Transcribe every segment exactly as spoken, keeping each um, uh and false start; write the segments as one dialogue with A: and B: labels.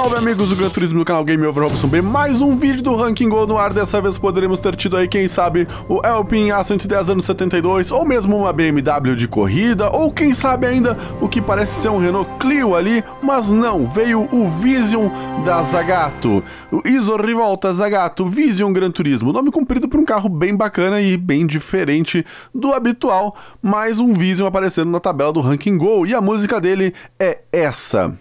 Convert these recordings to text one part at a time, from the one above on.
A: Salve amigos do Gran Turismo do canal Game Over Robson B, mais um vídeo do Ranking Go no ar. Dessa vez poderemos ter tido aí, quem sabe, o Alpine A cento e dez anos setenta e dois, ou mesmo uma B M W de corrida, ou quem sabe ainda o que parece ser um Renault Clio ali, mas não, veio o Vision da Zagato, o Isovolta Zagato Vision Gran Turismo, nome comprido por um carro bem bacana e bem diferente do habitual, mais um Vision aparecendo na tabela do Ranking Go, e a música dele é essa.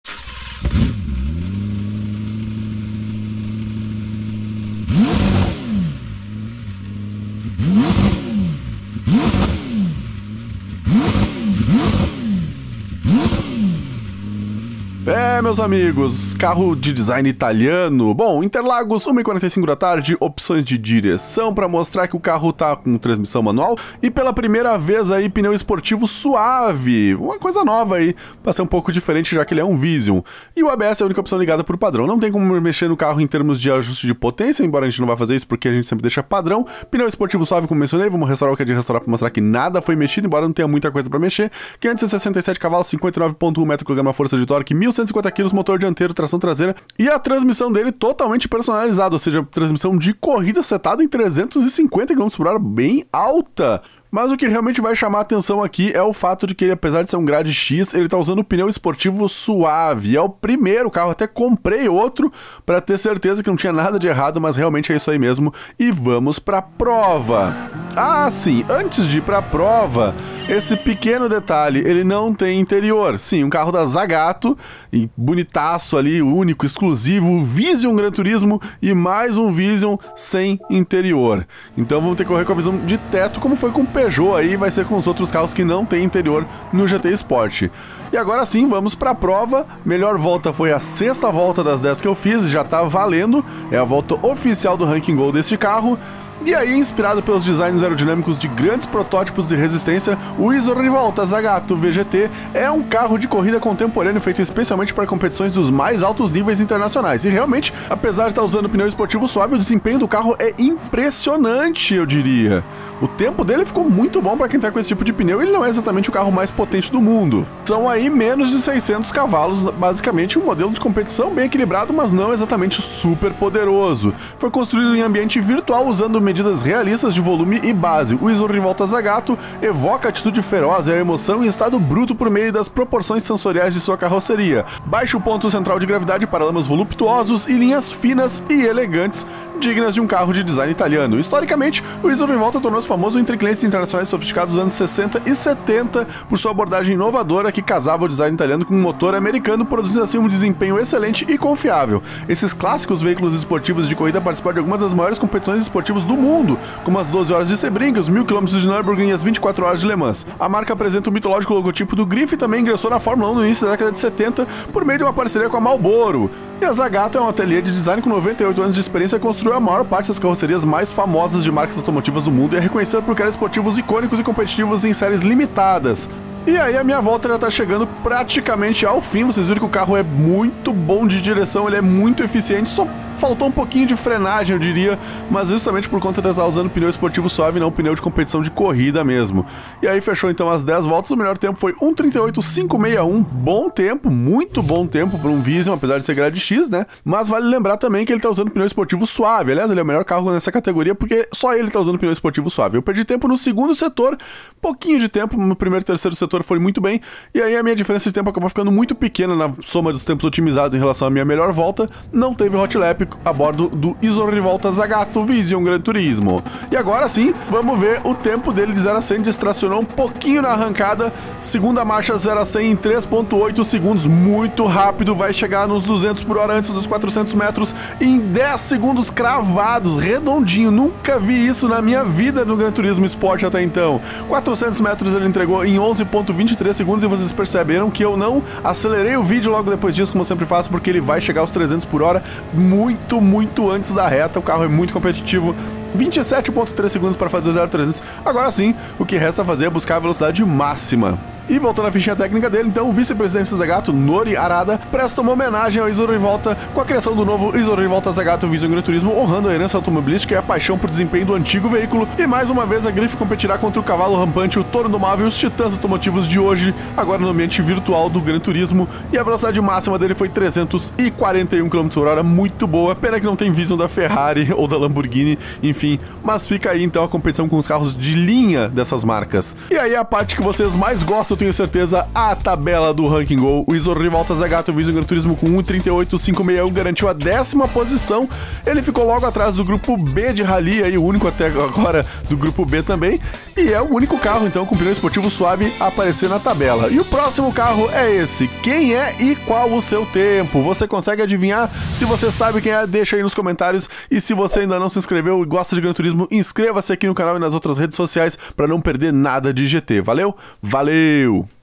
A: É, meus amigos, carro de design italiano. Bom, Interlagos, uma e quarenta e cinco da tarde, opções de direção para mostrar que o carro tá com transmissão manual e pela primeira vez aí pneu esportivo suave, uma coisa nova aí, para ser um pouco diferente já que ele é um Vision. E o A B S é a única opção ligada por padrão, não tem como mexer no carro em termos de ajuste de potência, embora a gente não vá fazer isso porque a gente sempre deixa padrão. Pneu esportivo suave, como mencionei, vamos restaurar o que é de restaurar para mostrar que nada foi mexido, embora não tenha muita coisa para mexer. quinhentos e sessenta e sete cavalos, cinquenta e nove vírgula um metro-quilograma força de torque, mil cento e cinquenta quilos, motor dianteiro, tração traseira e a transmissão dele totalmente personalizada, ou seja, transmissão de corrida setada em trezentos e cinquenta quilômetros por hora, bem alta. Mas o que realmente vai chamar a atenção aqui é o fato de que ele, apesar de ser um grade X, ele tá usando pneu esportivo suave. É o primeiro carro, até comprei outro para ter certeza que não tinha nada de errado, mas realmente é isso aí mesmo. E vamos pra prova. Ah, sim, antes de ir pra prova, esse pequeno detalhe, ele não tem interior. Sim, um carro da Zagato, e bonitaço ali, único, exclusivo, Vision Gran Turismo e mais um Vision sem interior. Então vamos ter que correr com a visão de teto, como foi com o Peugeot aí, vai ser com os outros carros que não tem interior no G T Sport. E agora sim, vamos para a prova. Melhor volta foi a sexta volta das dez que eu fiz, já tá valendo, é a volta oficial do Ranking Go deste carro. E aí, inspirado pelos designs aerodinâmicos de grandes protótipos de resistência, o Isovolta Zagato V G T é um carro de corrida contemporâneo feito especialmente para competições dos mais altos níveis internacionais. E realmente, apesar de estar usando pneu esportivo suave, o desempenho do carro é impressionante, eu diria. O tempo dele ficou muito bom para quem tá com esse tipo de pneu, ele não é exatamente o carro mais potente do mundo. São aí menos de seiscentos cavalos, basicamente um modelo de competição bem equilibrado, mas não exatamente super poderoso. Foi construído em ambiente virtual usando medidas realistas de volume e base. O Isovolta Zagato evoca a atitude feroz e a emoção em estado bruto por meio das proporções sensoriais de sua carroceria. Baixo ponto central de gravidade para lamas voluptuosos e linhas finas e elegantes, dignas de um carro de design italiano. Historicamente, o Isovolta tornou-se famoso entre clientes internacionais sofisticados dos anos sessenta e setenta por sua abordagem inovadora que casava o design italiano com um motor americano, produzindo assim um desempenho excelente e confiável. Esses clássicos veículos esportivos de corrida participaram de algumas das maiores competições esportivas do mundo, como as doze horas de Sebring, os mil quilômetros de Nürburgring e as vinte e quatro horas de Le Mans. A marca apresenta o mitológico logotipo do Grife e também ingressou na Fórmula um no início da década de setenta por meio de uma parceria com a Marlboro. E a Zagato é um ateliê de design com noventa e oito anos de experiência e construiu a maior parte das carrocerias mais famosas de marcas automotivas do mundo e é reconhecida por criar esportivos icônicos e competitivos em séries limitadas. E aí a minha volta já tá chegando praticamente ao fim, vocês viram que o carro é muito bom de direção, ele é muito eficiente, só faltou um pouquinho de frenagem, eu diria, mas justamente por conta de eu estar usando pneu esportivo suave, não pneu de competição de corrida mesmo. E aí fechou então as dez voltas, o melhor tempo foi um trinta e oito cinco sessenta e um, bom tempo, muito bom tempo para um Vision, apesar de ser grade X, né? Mas vale lembrar também que ele tá usando pneu esportivo suave, aliás, ele é o melhor carro nessa categoria porque só ele tá usando pneu esportivo suave. Eu perdi tempo no segundo setor, pouquinho de tempo, no primeiro e terceiro setor foi muito bem, e aí a minha diferença de tempo acabou ficando muito pequena na soma dos tempos otimizados em relação à minha melhor volta, não teve hot lap a bordo do Isovolta Zagato Vision Gran Turismo. E agora sim, vamos ver o tempo dele de zero a cem, distracionou um pouquinho na arrancada, segunda marcha zero a cem em três ponto oito segundos, muito rápido, vai chegar nos duzentos por hora antes dos quatrocentos metros em dez segundos cravados, redondinho, nunca vi isso na minha vida no Gran Turismo Sport até então. quatrocentos metros ele entregou em onze ponto vinte e três segundos e vocês perceberam que eu não acelerei o vídeo logo depois disso, como eu sempre faço, porque ele vai chegar aos trezentos por hora muito, muito antes da reta, o carro é muito competitivo. vinte e sete ponto três segundos para fazer zero a trezentos. Agora sim, o que resta fazer é buscar a velocidade máxima. E voltando à fichinha técnica dele, então, o vice-presidente Zagato, Nori Arada, presta uma homenagem ao Isuru Rivolta com a criação do novo Isuru Rivolta Zagato Vision Gran Turismo, honrando a herança automobilística e a paixão por desempenho do antigo veículo. E mais uma vez a Grife competirá contra o cavalo rampante, o touro indomável e os titãs automotivos de hoje, agora no ambiente virtual do Gran Turismo. E a velocidade máxima dele foi trezentos e quarenta e um quilômetros por hora, muito boa. Pena que não tem Vision da Ferrari ou da Lamborghini, enfim. Mas fica aí então a competição com os carros de linha dessas marcas. E aí a parte que vocês mais gostam, eu tenho certeza, a tabela do Ranking Go. O Isuru Rivolta Zagato Vision Gran Turismo com um trinta e oito mil quinhentos e sessenta e um garantiu a décima posição. Ele ficou logo atrás do grupo B de Rally, aí o único até agora do grupo B também. E é o único carro então com pneu esportivo suave a aparecer na tabela. E o próximo carro é esse. Quem é e qual o seu tempo? Você consegue adivinhar? Se você sabe quem é, deixa aí nos comentários. E se você ainda não se inscreveu e gosta de Gran Turismo, inscreva-se aqui no canal e nas outras redes sociais para não perder nada de G T. Valeu? Valeu!